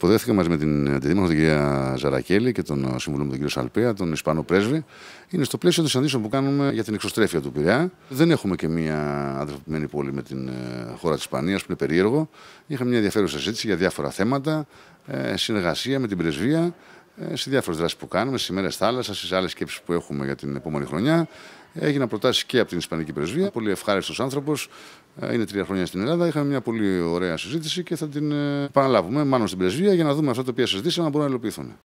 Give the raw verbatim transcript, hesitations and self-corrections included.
Υποδέχθηκα μαζί με την αντιδήμαρχο την κυρία Ζαρακέλη και τον σύμβουλο μου τον κύριο Σαλπέα, τον Ισπανό πρέσβη. Είναι στο πλαίσιο των συναντήσεων που κάνουμε για την εξωστρέφεια του Πειραιά. Δεν έχουμε και μια αδερφοποιημένη πόλη με την χώρα της Ισπανίας, που είναι περίεργο. Είχαμε μια ενδιαφέρουσα συζήτηση για διάφορα θέματα, συνεργασία με την πρεσβεία, σε διάφορες δράσεις που κάνουμε, στις ημέρες θάλασσας, στις άλλες σκέψεις που έχουμε για την επόμενη χρονιά. Έγιναν προτάσεις και από την Ισπανική πρεσβεία. Πολύ ευχάριστος άνθρωπος. Είναι τρία χρόνια στην Ελλάδα. Είχαμε μια πολύ ωραία συζήτηση και θα την επαναλάβουμε μάλλον στην πρεσβεία για να δούμε αυτά τα οποία συζητήσαμε να μπορούν να υλοποιηθούν.